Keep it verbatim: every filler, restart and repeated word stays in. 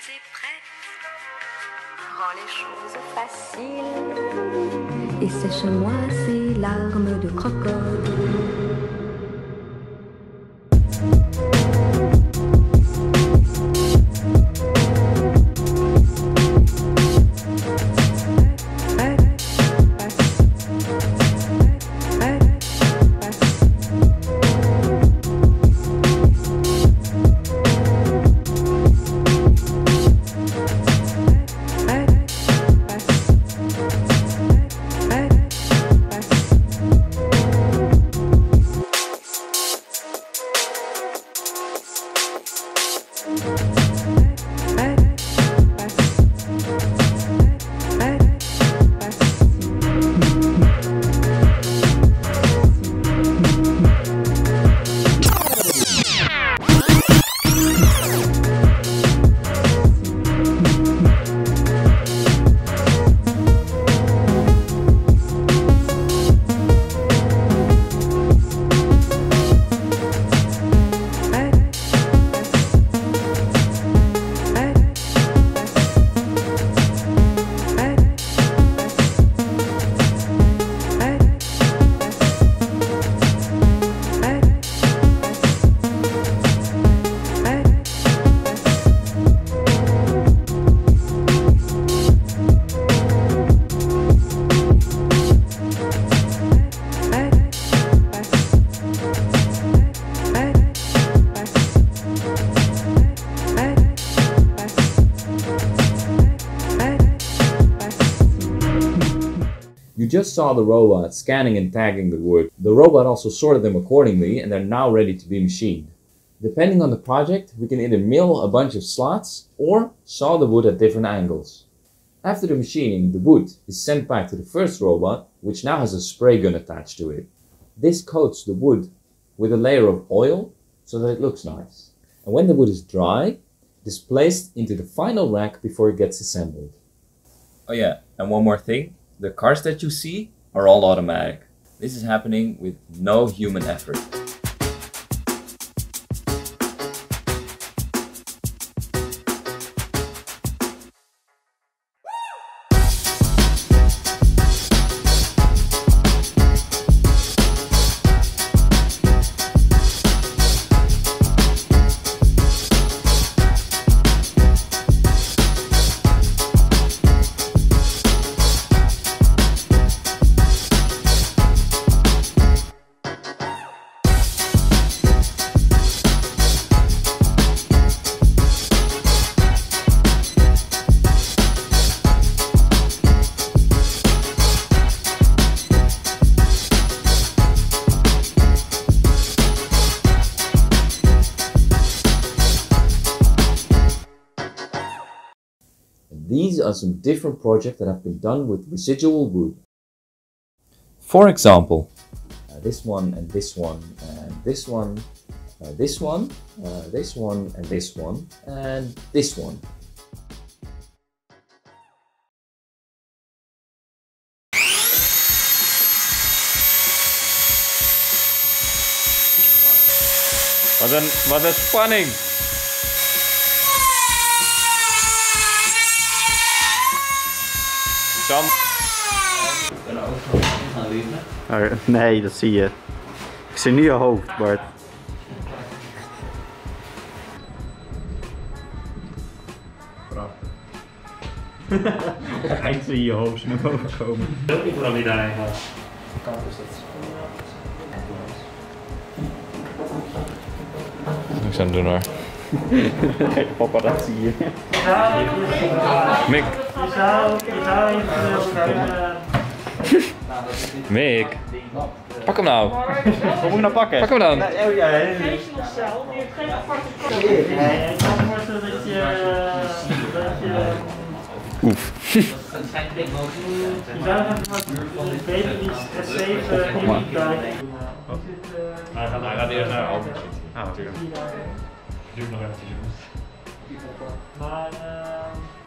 et prête. Rends les choses faciles et sèche-moi ces larmes de crocodile. You just saw the robot scanning and tagging the wood. The robot also sorted them accordingly and they're now ready to be machined. Depending on the project, we can either mill a bunch of slots or saw the wood at different angles. After the machining, the wood is sent back to the first robot, which now has a spray gun attached to it. This coats the wood with a layer of oil so that it looks nice. And when the wood is dry, it is placed into the final rack before it gets assembled. Oh yeah, and one more thing. The cars that you see are all automatic. This is happening with no human effort. These are some different projects that have been done with residual wood. For example, uh, this one and this one and this one, uh, this one, uh, this one and this one and this one. Wat een, wat een spanning! Sam. Oh, nee, dat zie je. Ik zie nu je hoofd, Bart. Eind zie je je hoofd naar boven komen. Heel niet waarom je daarheen gaat. Kan is dat. Niks aan het doen hoor. Papa, dat zie je. Mick. Je zou, je zou even... Mick. Pak hem nou. Wat moet je nou pakken? Pak hem dan. Oh ja, nee. Die heeft geen aparte kant. Nee, ik kan me voorstellen dat je... Dat je... Oef. Je zou even weten die S zeven in die tijd. Hij gaat eerst naar Albert. Ah, natuurlijk. Duurt nog even. Maar...